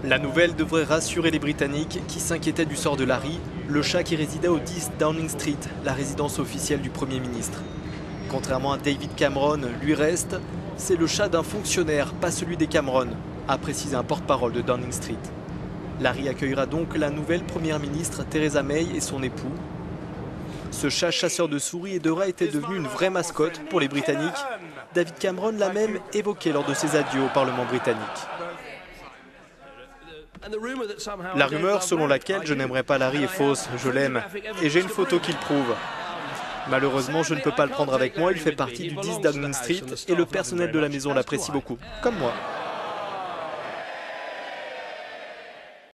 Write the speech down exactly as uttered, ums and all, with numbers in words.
La nouvelle devrait rassurer les Britanniques qui s'inquiétaient du sort de Larry, le chat qui résidait au dix Downing Street, la résidence officielle du Premier ministre. Contrairement à David Cameron, lui reste, c'est le chat d'un fonctionnaire, pas celui des Cameron, a précisé un porte-parole de Downing Street. Larry accueillera donc la nouvelle Première ministre Theresa May et son époux. Ce chat chasseur de souris et de rats était devenu une vraie mascotte pour les Britanniques. David Cameron l'a même évoqué lors de ses adieux au Parlement britannique. La rumeur selon laquelle je n'aimerais pas Larry est fausse, je l'aime, et j'ai une photo qui le prouve. Malheureusement, je ne peux pas le prendre avec moi, il fait partie du dix Downing Street et le personnel de la maison l'apprécie beaucoup, comme moi.